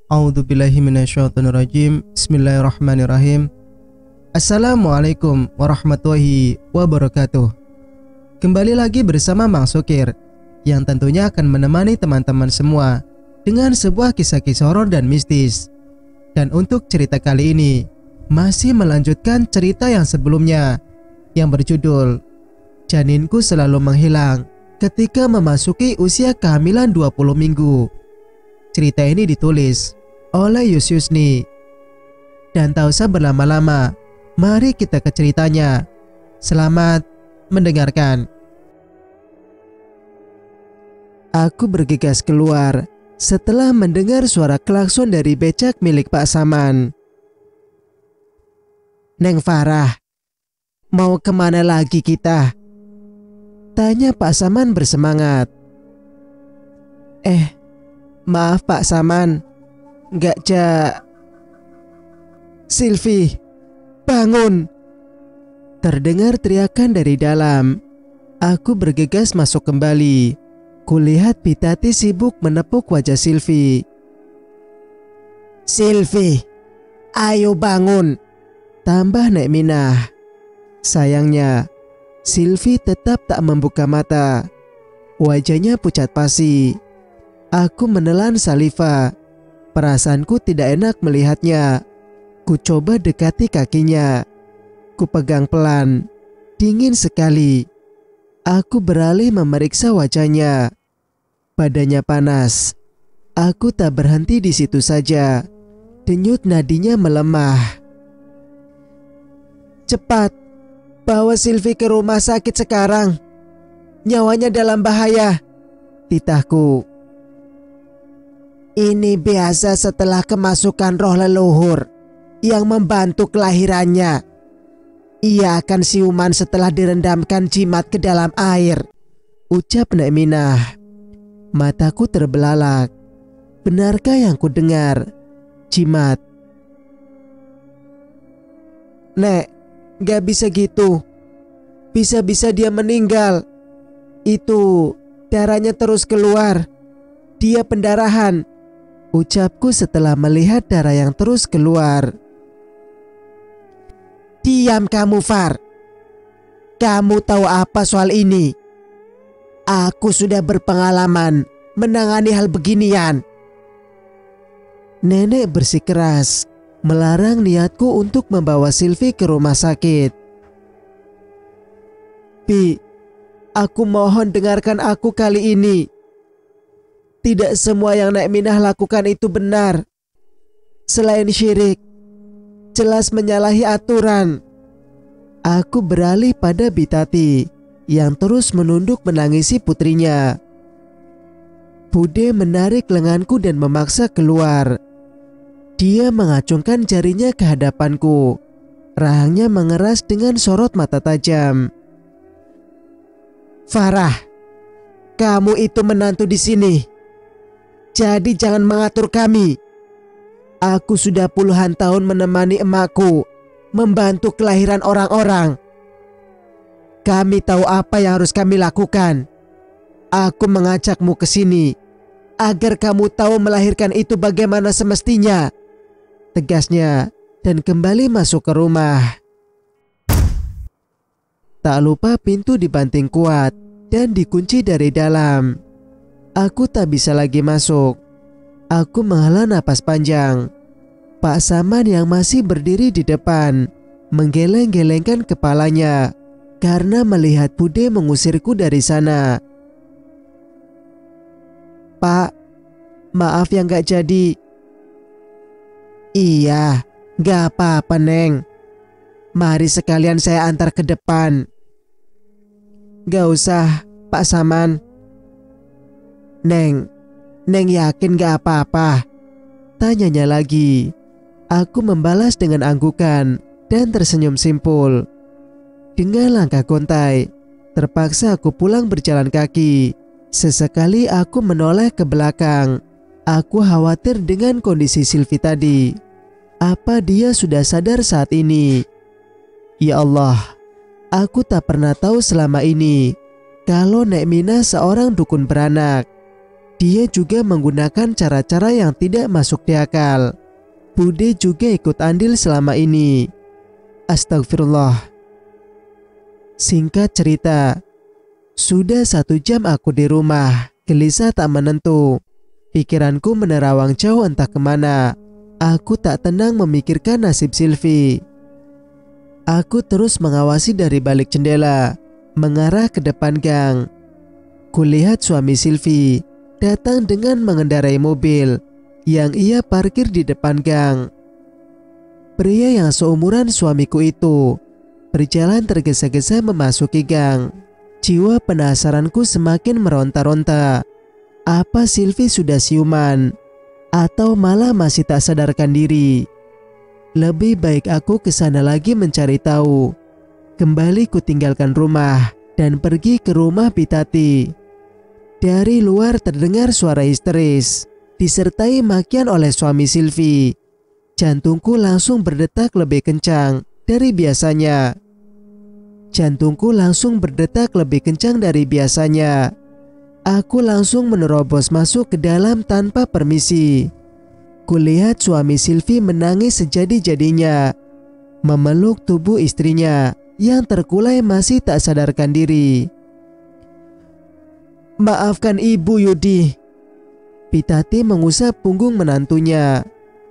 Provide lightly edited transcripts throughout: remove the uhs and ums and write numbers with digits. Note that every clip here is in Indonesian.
A'udzubillahi minasyaitonirrajim. Bismillahirrahmanirrahim. Assalamualaikum warahmatullahi wabarakatuh. Kembali lagi bersama Mang Sukir, yang tentunya akan menemani teman-teman semua dengan sebuah kisah-kisah horor dan mistis. Dan untuk cerita kali ini masih melanjutkan cerita yang sebelumnya, yang berjudul Janinku Selalu Menghilang Ketika Memasuki Usia Kehamilan 20 Minggu. Cerita ini ditulis oleh Yusyusni. Dan tak usah berlama-lama, mari kita ke ceritanya. Selamat mendengarkan. Aku bergegas keluar setelah mendengar suara klakson dari becak milik Pak Saman. "Neng Farah, mau kemana lagi kita?" tanya Pak Saman bersemangat. Maaf Pak Saman, Silvi, bangun!" Terdengar teriakan dari dalam. Aku bergegas masuk kembali. Kulihat Pitati sibuk menepuk wajah Silvi. "Silvi, ayo bangun!" tambah Nek Minah. Sayangnya, Silvi tetap tak membuka mata. Wajahnya pucat pasi. Aku menelan saliva. Perasaanku tidak enak melihatnya. Ku coba dekati kakinya. Ku pegang pelan. Dingin sekali. Aku beralih memeriksa wajahnya. Badannya panas. Aku tak berhenti di situ saja. Denyut nadinya melemah. "Cepat, bawa Silvi ke rumah sakit sekarang. Nyawanya dalam bahaya," titahku. "Ini biasa setelah kemasukan roh leluhur yang membantu kelahirannya. Ia akan siuman setelah direndamkan jimat ke dalam air," ucap Nek Minah. Mataku terbelalak. Benarkah yang ku dengar? Jimat? "Nek, gak bisa gitu. Bisa-bisa dia meninggal. Itu darahnya terus keluar. Dia pendarahan," ucapku setelah melihat darah yang terus keluar. "Diam kamu, Far. Kamu tahu apa soal ini? Aku sudah berpengalaman menangani hal beginian." Nenek bersikeras melarang niatku untuk membawa Silvi ke rumah sakit. "Bi, aku mohon dengarkan aku kali ini. Tidak semua yang Nek Minah lakukan itu benar. Selain syirik, jelas menyalahi aturan." Aku beralih pada Bitati yang terus menunduk menangisi putrinya. Bude menarik lenganku dan memaksa keluar. Dia mengacungkan jarinya ke hadapanku. Rahangnya mengeras dengan sorot mata tajam. "Farah, kamu itu menantu di sini. Jadi jangan mengatur kami. Aku sudah puluhan tahun menemani emakku membantu kelahiran orang-orang. Kami tahu apa yang harus kami lakukan. Aku mengajakmu ke sini agar kamu tahu melahirkan itu bagaimana semestinya," tegasnya, dan kembali masuk ke rumah. Tak lupa pintu dibanting kuat dan dikunci dari dalam. Aku tak bisa lagi masuk. Aku menghela napas panjang. Pak Saman yang masih berdiri di depan menggeleng-gelengkan kepalanya karena melihat Bude mengusirku dari sana. "Pak, maaf yang gak jadi." "Iya, gak apa-apa Neng. Mari sekalian saya antar ke depan." "Gak usah, Pak Saman." Neng yakin gak apa-apa?" tanyanya lagi. Aku membalas dengan anggukan dan tersenyum simpul. Dengan langkah gontai, terpaksa aku pulang berjalan kaki. Sesekali aku menoleh ke belakang. Aku khawatir dengan kondisi Silvi tadi. Apa dia sudah sadar saat ini? Ya Allah, aku tak pernah tahu selama ini kalau Nek Minah seorang dukun beranak. Dia juga menggunakan cara-cara yang tidak masuk di akal. Bude juga ikut andil selama ini. Astagfirullah. Singkat cerita, sudah 1 jam aku di rumah, gelisah tak menentu. Pikiranku menerawang jauh entah kemana. Aku tak tenang memikirkan nasib Sylvie. Aku terus mengawasi dari balik jendela, mengarah ke depan gang. Kulihat suami Sylvie datang dengan mengendarai mobil yang ia parkir di depan gang. Pria yang seumuran suamiku itu berjalan tergesa-gesa memasuki gang. Jiwa penasaranku semakin meronta-ronta. Apa Sylvie sudah siuman? Atau malah masih tak sadarkan diri? Lebih baik aku ke sana lagi mencari tahu. Kembali ku tinggalkan rumah dan pergi ke rumah Pitati. Dari luar terdengar suara histeris, disertai makian oleh suami Sylvie. Jantungku langsung berdetak lebih kencang dari biasanya. Aku langsung menerobos masuk ke dalam tanpa permisi. Kulihat suami Sylvie menangis sejadi-jadinya, memeluk tubuh istrinya yang terkulai masih tak sadarkan diri. "Maafkan ibu, Yudi." Pitati mengusap punggung menantunya.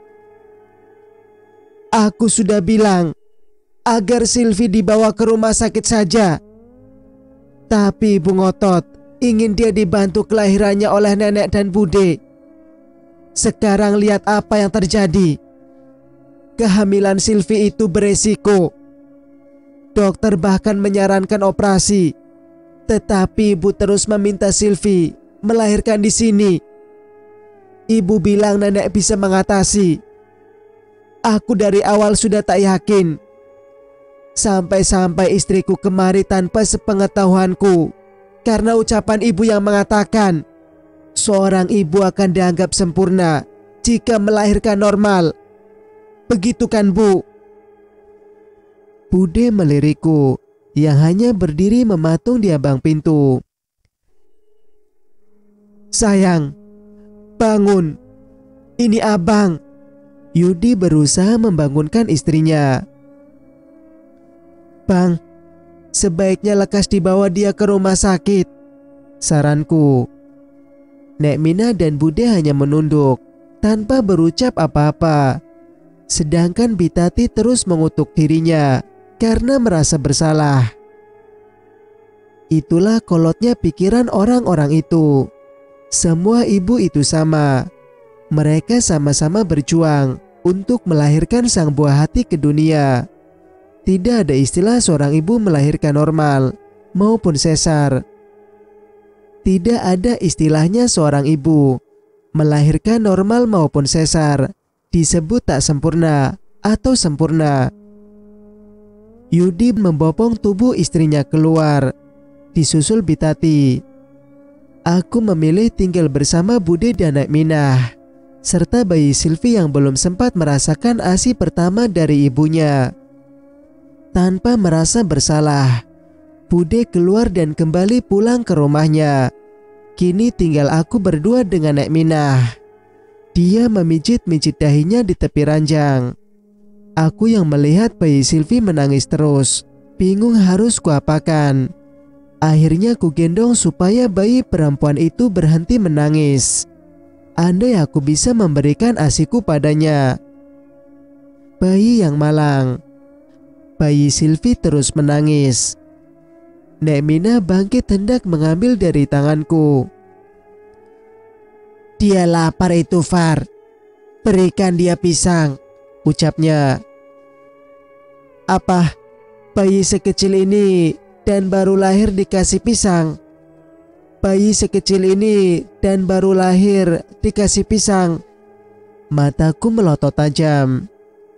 "Aku sudah bilang agar Sylvie dibawa ke rumah sakit saja. Tapi ibu ngotot ingin dia dibantu kelahirannya oleh nenek dan bude. Sekarang lihat apa yang terjadi. Kehamilan Sylvie itu beresiko. Dokter bahkan menyarankan operasi. Tetapi ibu terus meminta Sylvie melahirkan di sini. Ibu bilang nenek bisa mengatasi. Aku dari awal sudah tak yakin. Sampai-sampai istriku kemari tanpa sepengetahuanku. Karena ucapan ibu yang mengatakan seorang ibu akan dianggap sempurna jika melahirkan normal. Begitu kan, Bu?" Bude melirikku yang hanya berdiri mematung di ambang pintu. "Sayang, bangun. Ini abang." Yudi berusaha membangunkan istrinya. "Bang, sebaiknya lekas dibawa dia ke rumah sakit," saranku. Nek Mina dan Bude hanya menunduk tanpa berucap apa-apa. Sedangkan Pitati terus mengutuk dirinya karena merasa bersalah. Itulah kolotnya pikiran orang-orang itu. Semua ibu itu sama. Mereka sama-sama berjuang untuk melahirkan sang buah hati ke dunia. Tidak ada istilah seorang ibu melahirkan normal maupun sesar. Tidak ada istilahnya seorang ibu melahirkan normal maupun sesar disebut tak sempurna atau sempurna. Yudi membopong tubuh istrinya keluar, disusul Pitati. Aku memilih tinggal bersama Bude dan Nek Minah, serta bayi Sylvie yang belum sempat merasakan ASI pertama dari ibunya. Tanpa merasa bersalah, Bude keluar dan kembali pulang ke rumahnya. Kini tinggal aku berdua dengan Nek Minah. Dia memijit-mijit dahinya di tepi ranjang. Aku yang melihat bayi Sylvie menangis terus, bingung harus kuapakan. Akhirnya ku gendong supaya bayi perempuan itu berhenti menangis. Andai aku bisa memberikan ASIku padanya. Bayi yang malang. Bayi Sylvie terus menangis. Nek Mina bangkit hendak mengambil dari tanganku. "Dia lapar itu, Far. Berikan dia pisang," ucapnya. "Apa, bayi sekecil ini dan baru lahir dikasih pisang? Bayi sekecil ini dan baru lahir dikasih pisang?" Mataku melotot tajam.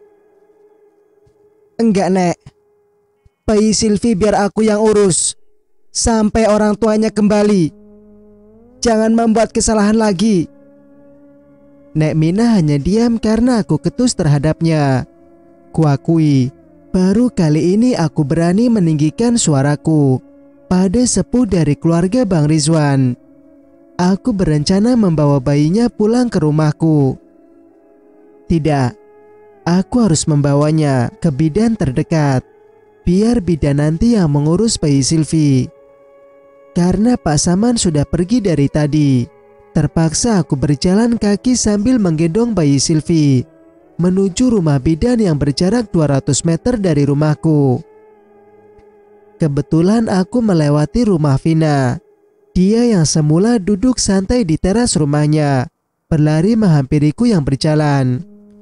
"Enggak, Nek. Bayi Sylvie biar aku yang urus sampai orang tuanya kembali. Jangan membuat kesalahan lagi." Nek Mina hanya diam karena aku ketus terhadapnya. Kuakui, baru kali ini aku berani meninggikan suaraku pada sepuh dari keluarga Bang Rizwan. aku berencana membawa bayinya pulang ke rumahku. Tidak, aku harus membawanya ke bidan terdekat, biar bidan nanti yang mengurus bayi Silvi. Karena Pak Saman sudah pergi dari tadi, terpaksa aku berjalan kaki sambil menggendong bayi Silvi menuju rumah bidan yang berjarak 200 meter dari rumahku. Kebetulan aku melewati rumah Vina. Dia yang semula duduk santai di teras rumahnya, berlari menghampiriku yang berjalan.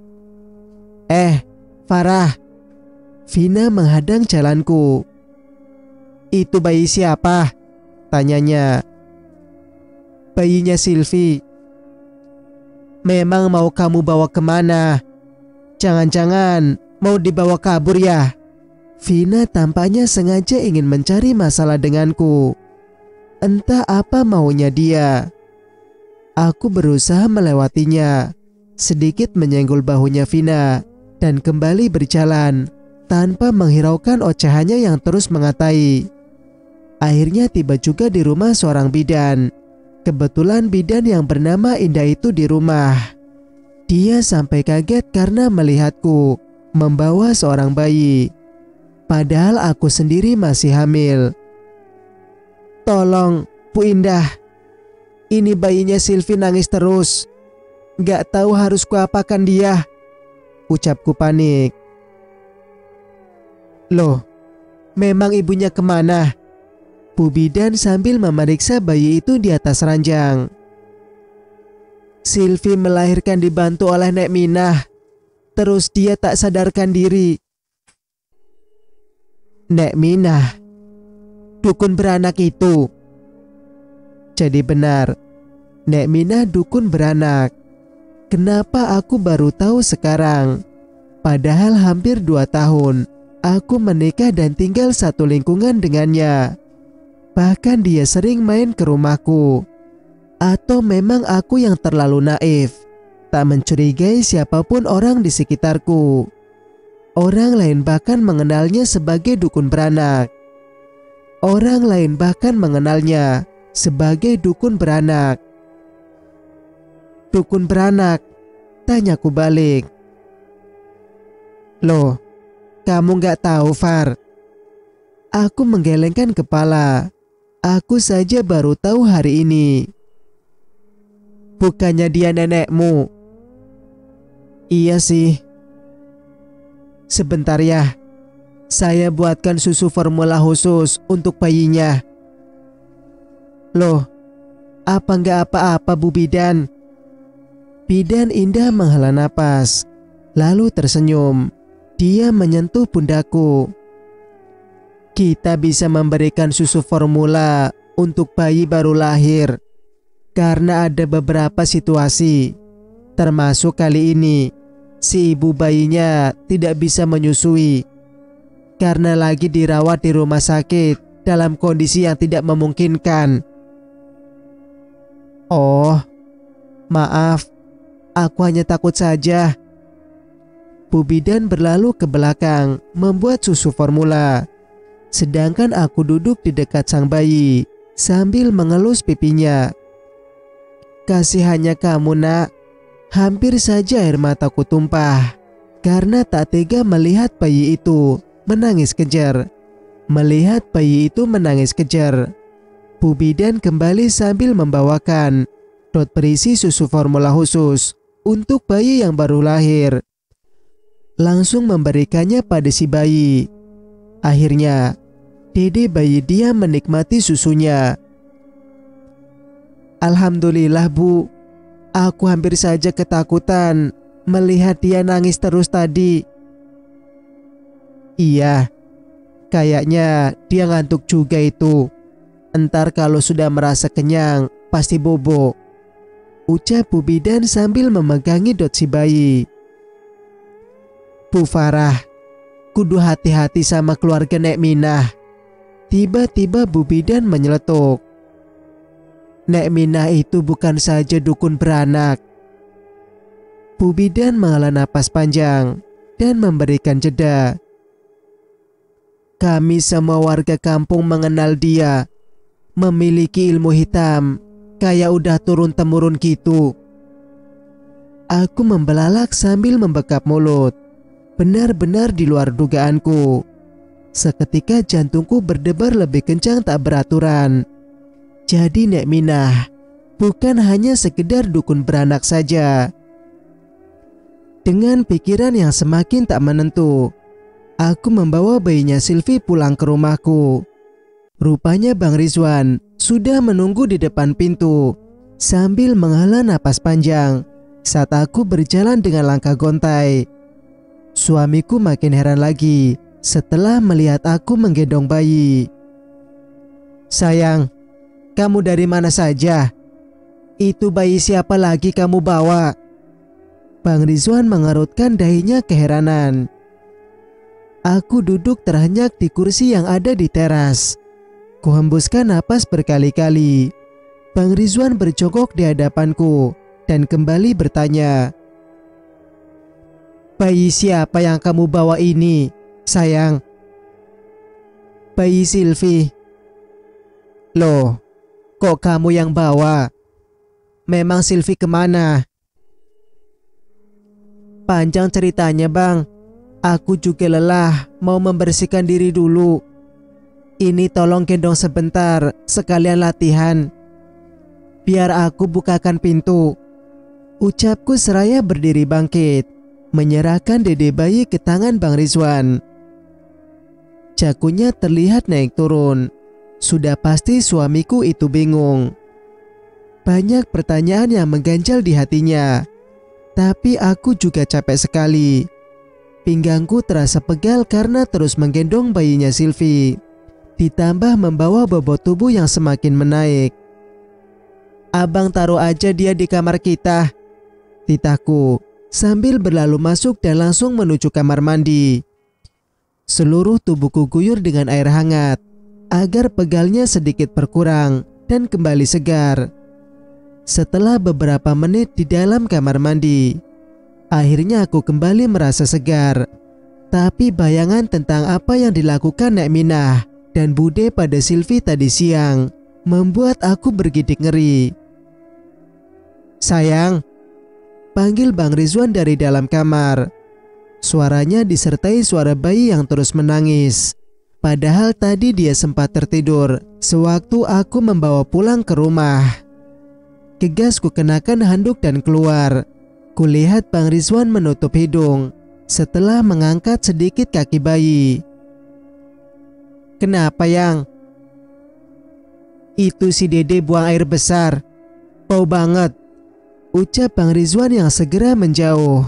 Farah. Vina menghadang jalanku. Itu bayi siapa? Tanyanya. Bayinya Silvi. Memang mau kamu bawa kemana? Jangan-jangan mau dibawa kabur ya? Vina tampaknya sengaja ingin mencari masalah denganku. Entah apa maunya dia. Aku berusaha melewatinya, sedikit menyenggol bahunya Vina, dan kembali berjalan tanpa menghiraukan ocehannya yang terus mengatai. Akhirnya tiba juga di rumah seorang bidan. Kebetulan bidan yang bernama Indah itu di rumah. Dia sampai kaget karena melihatku membawa seorang bayi, padahal aku sendiri masih hamil. Tolong, Bu Indah, ini bayinya Silvi nangis terus. Gak tahu harus kuapakan dia, ucapku panik. Loh, memang ibunya kemana? Bu bidan sambil memeriksa bayi itu di atas ranjang. Silvi melahirkan dibantu oleh Nek Minah. Terus dia tak sadarkan diri. Nek Minah, dukun beranak itu. Jadi benar, Nek Minah dukun beranak. Kenapa aku baru tahu sekarang? Padahal hampir 2 tahun aku menikah dan tinggal satu lingkungan dengannya. Bahkan dia sering main ke rumahku. Atau memang aku yang terlalu naif, tak mencurigai siapapun orang di sekitarku. Orang lain bahkan mengenalnya sebagai dukun beranak. Orang lain bahkan mengenalnya sebagai dukun beranak. Dukun beranak? Tanyaku balik. Loh, kamu gak tahu, Far? Aku menggelengkan kepala. Aku saja baru tahu hari ini. Bukannya dia nenekmu? Iya sih. Sebentar ya, saya buatkan susu formula khusus untuk bayinya. Loh, apa nggak apa-apa Bu Bidan? Bidan Indah menghela napas, lalu tersenyum. Dia menyentuh pundakku. Kita bisa memberikan susu formula untuk bayi baru lahir karena ada beberapa situasi, termasuk kali ini si ibu bayinya tidak bisa menyusui karena lagi dirawat di rumah sakit dalam kondisi yang tidak memungkinkan. Oh, maaf, aku hanya takut saja. Bu bidan berlalu ke belakang membuat susu formula, sedangkan aku duduk di dekat sang bayi sambil mengelus pipinya. Kasihannya kamu, Nak. Hampir saja air mataku tumpah karena tak tega melihat bayi itu menangis kejar. Melihat bayi itu menangis kejar. Bu bidan kembali sambil membawakan dot berisi susu formula khusus untuk bayi yang baru lahir. Langsung memberikannya pada si bayi. Akhirnya, dede bayi dia menikmati susunya. Alhamdulillah, Bu. Aku hampir saja ketakutan melihat dia nangis terus tadi. Iya, kayaknya dia ngantuk juga itu. Entar kalau sudah merasa kenyang, pasti bobo, ucap Bu bidan sambil memegangi dot si bayi. Bu Farah, kudu hati-hati sama keluarga Nek Minah. Tiba-tiba Bu bidan menyeletuk. Nek Minah itu bukan saja dukun beranak. Bu bidan menghela napas panjang dan memberikan jeda. Kami semua warga kampung mengenal dia. Memiliki ilmu hitam kayak udah turun-temurun gitu. Aku membelalak sambil membekap mulut. Benar-benar di luar dugaanku. Seketika jantungku berdebar lebih kencang tak beraturan. Jadi Nek Minah bukan hanya sekedar dukun beranak saja. Dengan pikiran yang semakin tak menentu, aku membawa bayinya Silvi pulang ke rumahku. Rupanya Bang Rizwan sudah menunggu di depan pintu sambil menghela napas panjang saat aku berjalan dengan langkah gontai. Suamiku makin heran lagi setelah melihat aku menggendong bayi. "Sayang, kamu dari mana saja? Itu bayi siapa lagi kamu bawa?" Bang Rizwan mengerutkan dahinya keheranan. Aku duduk terhenyak di kursi yang ada di teras. Kuhembuskan napas berkali-kali. Bang Rizwan berjongkok di hadapanku dan kembali bertanya, "Bayi siapa yang kamu bawa ini, sayang?" "Bayi Silvi." "Loh, kok kamu yang bawa? Memang Silvi kemana?" "Panjang ceritanya bang. Aku juga lelah, mau membersihkan diri dulu. Ini tolong gendong sebentar, sekalian latihan. Biar aku bukakan pintu." Ucapku seraya berdiri bangkit, menyerahkan dede bayi ke tangan Bang Rizwan. Jakunya terlihat naik turun. Sudah pasti suamiku itu bingung. Banyak pertanyaan yang mengganjal di hatinya. Tapi aku juga capek sekali. Pinggangku terasa pegal karena terus menggendong bayinya Silvi, ditambah membawa bobot tubuh yang semakin menaik. "Abang taruh aja dia di kamar kita," titahku sambil berlalu masuk dan langsung menuju kamar mandi. Seluruh tubuhku guyur dengan air hangat agar pegalnya sedikit berkurang dan kembali segar. Setelah beberapa menit di dalam kamar mandi, akhirnya aku kembali merasa segar. Tapi bayangan tentang apa yang dilakukan Nek Minah dan Bude pada Silvi tadi siang membuat aku bergidik ngeri. "Sayang," panggil Bang Rizwan dari dalam kamar. Suaranya disertai suara bayi yang terus menangis. Padahal tadi dia sempat tertidur sewaktu aku membawa pulang ke rumah. Gegas ku kenakan handuk dan keluar. Kulihat Bang Rizwan menutup hidung setelah mengangkat sedikit kaki bayi. "Kenapa yang?" "Itu si Dede buang air besar. Bau banget," ucap Bang Rizwan yang segera menjauh.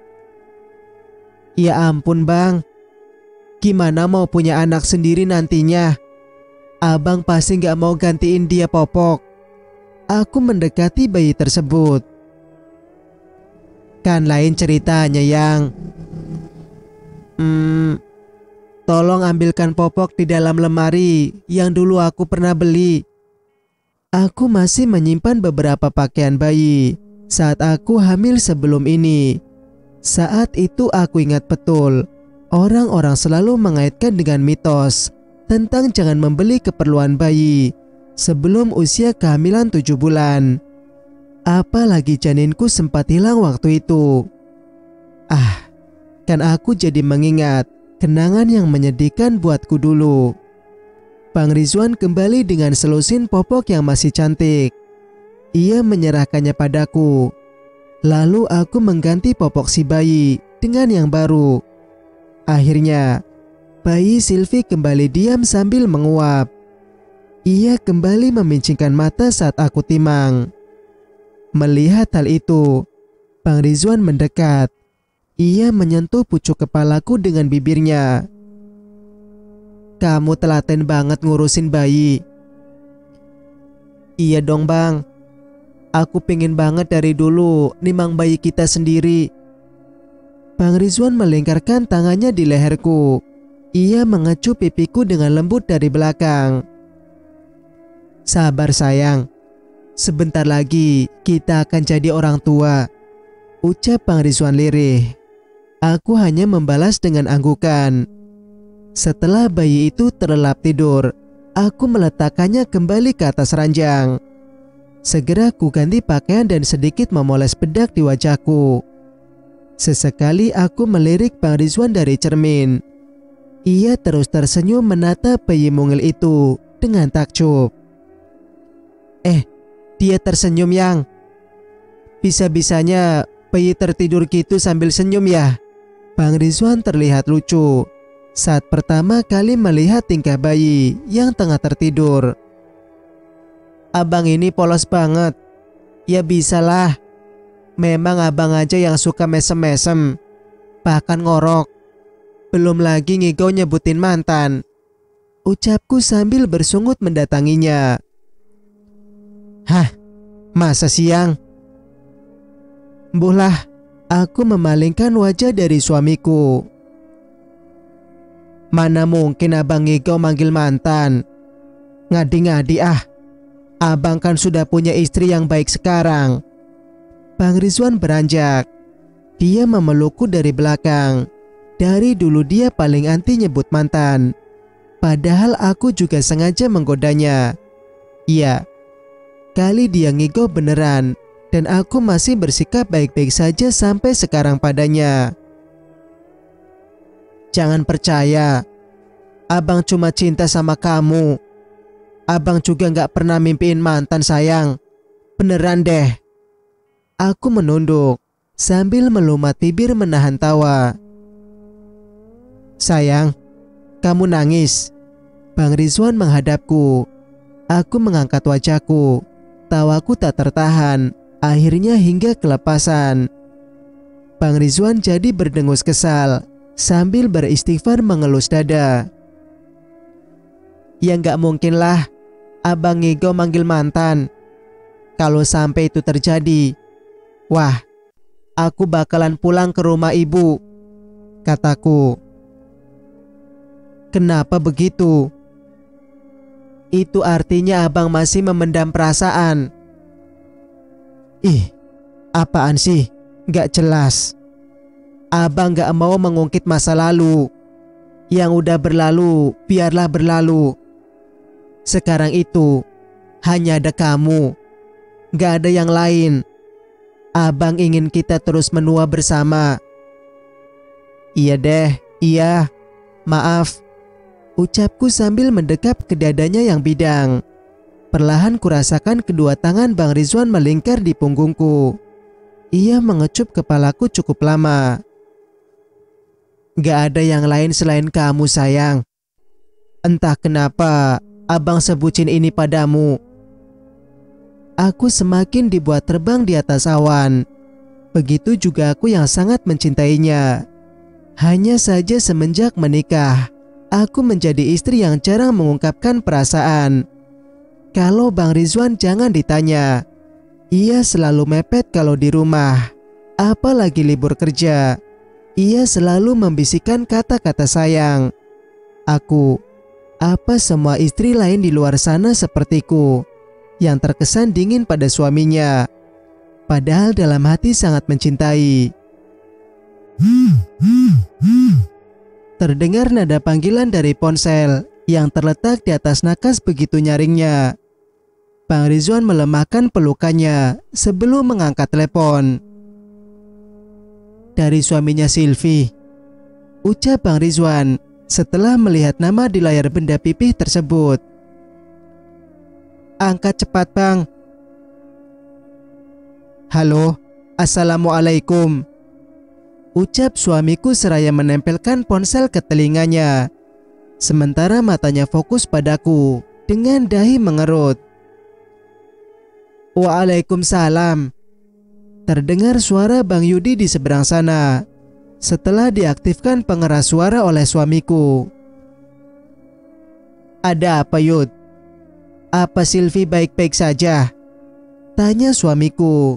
"Ya ampun bang, gimana mau punya anak sendiri nantinya? Abang pasti gak mau gantiin dia popok." Aku mendekati bayi tersebut. "Kan lain ceritanya yang. Tolong ambilkan popok di dalam lemari yang dulu aku pernah beli." Aku masih menyimpan beberapa pakaian bayi saat aku hamil sebelum ini. Saat itu aku ingat betul, orang-orang selalu mengaitkan dengan mitos tentang jangan membeli keperluan bayi sebelum usia kehamilan 7 bulan. Apalagi janinku sempat hilang waktu itu. Kan aku jadi mengingat kenangan yang menyedihkan buatku dulu. Bang Rizwan kembali dengan selusin popok yang masih cantik. Ia menyerahkannya padaku. Lalu aku mengganti popok si bayi dengan yang baru. Akhirnya, bayi Silvi kembali diam sambil menguap. Ia kembali memincingkan mata saat aku timang. Melihat hal itu, Bang Rizwan mendekat. Ia menyentuh pucuk kepalaku dengan bibirnya. "Kamu telaten banget ngurusin bayi." "Iya dong bang. Aku pengen banget dari dulu nimang bayi kita sendiri." Bang Rizwan melingkarkan tangannya di leherku. Ia mengecup pipiku dengan lembut dari belakang. "Sabar sayang. Sebentar lagi kita akan jadi orang tua," ucap Bang Rizwan lirih. Aku hanya membalas dengan anggukan. Setelah bayi itu terlelap tidur, aku meletakkannya kembali ke atas ranjang. Segera ku ganti pakaian dan sedikit memoles bedak di wajahku. Sesekali aku melirik Bang Rizwan dari cermin. Ia terus tersenyum menatap bayi mungil itu dengan takjub. Dia tersenyum Yang. Bisa-bisanya bayi tertidur gitu sambil senyum ya? Bang Rizwan terlihat lucu saat pertama kali melihat tingkah bayi yang tengah tertidur. Abang ini polos banget. Ya bisalah. Memang abang aja yang suka mesem-mesem, bahkan ngorok. Belum lagi ngigau nyebutin mantan, ucapku sambil bersungut mendatanginya. Hah, masa siang? Mbuhlah, aku memalingkan wajah dari suamiku. Mana mungkin abang ngigau manggil mantan. Ngadi-ngadi ah. Abang kan sudah punya istri yang baik sekarang. Bang Rizwan beranjak. Dia memelukku dari belakang. Dari dulu dia paling anti nyebut mantan. Padahal aku juga sengaja menggodanya. Iya, kali dia ngigau beneran. Dan aku masih bersikap baik-baik saja sampai sekarang padanya. Jangan percaya. Abang cuma cinta sama kamu. Abang juga gak pernah mimpiin mantan sayang. Beneran deh. Aku menunduk sambil melumat bibir menahan tawa. Sayang, kamu nangis. Bang Rizwan menghadapku. Aku mengangkat wajahku. Tawaku tak tertahan. Akhirnya hingga kelepasan. Bang Rizwan jadi berdengus kesal sambil beristighfar mengelus dada. Ya gak mungkin lah abang ngigau manggil mantan. Kalau sampai itu terjadi, wah, aku bakalan pulang ke rumah ibu, kataku. Kenapa begitu? Itu artinya abang masih memendam perasaan. Ih, apaan sih? Gak jelas. Abang gak mau mengungkit masa lalu. Yang udah berlalu, biarlah berlalu. Sekarang itu hanya ada kamu, gak ada yang lain. Abang ingin kita terus menua bersama. Iya deh, iya. Maaf, ucapku sambil mendekap ke dadanya yang bidang. Perlahan kurasakan kedua tangan Bang Rizwan melingkar di punggungku. Ia mengecup kepalaku cukup lama. Gak ada yang lain selain kamu sayang. Entah kenapa abang sebutin ini padamu. Aku semakin dibuat terbang di atas awan. Begitu juga aku yang sangat mencintainya. Hanya saja semenjak menikah, aku menjadi istri yang jarang mengungkapkan perasaan. Kalau Bang Rizwan jangan ditanya. Ia selalu mepet kalau di rumah. Apalagi libur kerja. Ia selalu membisikkan kata-kata sayang. Apa semua istri lain di luar sana sepertiku, yang terkesan dingin pada suaminya, padahal dalam hati sangat mencintai. Terdengar nada panggilan dari ponsel yang terletak di atas nakas begitu nyaringnya. Bang Rizwan melemahkan pelukannya sebelum mengangkat telepon. Dari suaminya Silvi, ucap Bang Rizwan setelah melihat nama di layar benda pipih tersebut. Angkat cepat bang. Halo, assalamualaikum. Ucap suamiku seraya menempelkan ponsel ke telinganya. Sementara matanya fokus padaku dengan dahi mengerut. Waalaikumsalam. Terdengar suara Bang Yudi di seberang sana setelah diaktifkan pengeras suara oleh suamiku. Ada apa Yud? Apa Silvi baik-baik saja? Tanya suamiku.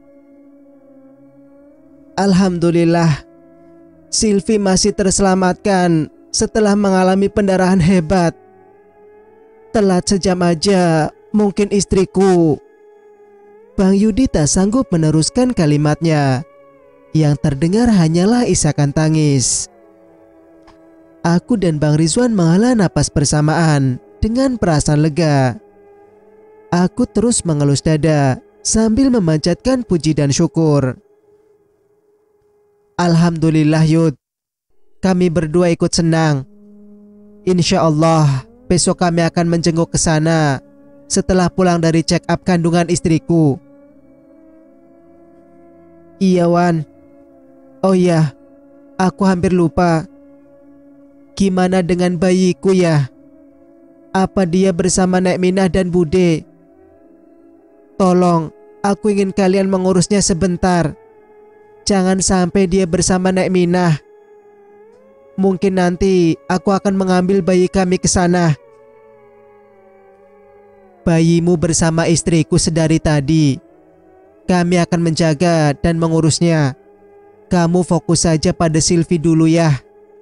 Alhamdulillah, Silvi masih terselamatkan setelah mengalami pendarahan hebat. Telat sejam aja, mungkin istriku. Bang Yudi tak sanggup meneruskan kalimatnya. Yang terdengar hanyalah isakan tangis. Aku dan Bang Rizwan menghela napas bersamaan dengan perasaan lega. Aku terus mengelus dada sambil memanjatkan puji dan syukur. Alhamdulillah Yud, kami berdua ikut senang. Insya Allah besok kami akan menjenguk ke sana setelah pulang dari check up kandungan istriku. Iya Wan. Oh iya, aku hampir lupa. Gimana dengan bayiku ya? Apa dia bersama Nek Minah dan Bude? Tolong, aku ingin kalian mengurusnya sebentar. Jangan sampai dia bersama Nek Minah. Mungkin nanti aku akan mengambil bayi kami ke sana. Bayimu bersama istriku sedari tadi. Kami akan menjaga dan mengurusnya. Kamu fokus saja pada Sylvie dulu ya.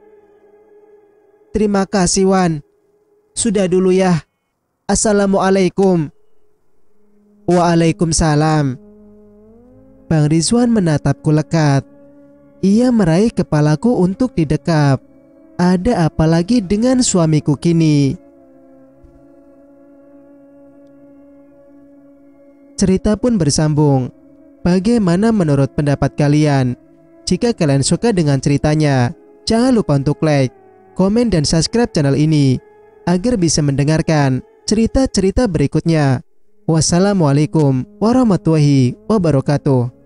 Terima kasih Wan. Sudah dulu ya. Assalamualaikum. Waalaikumsalam. Bang Rizwan menatapku lekat. Ia meraih kepalaku untuk didekap. Ada apa lagi dengan suamiku kini? Cerita pun bersambung. Bagaimana menurut pendapat kalian? Jika kalian suka dengan ceritanya, jangan lupa untuk like, komen, dan subscribe channel ini agar bisa mendengarkan cerita-cerita berikutnya. Wassalamualaikum warahmatullahi wabarakatuh.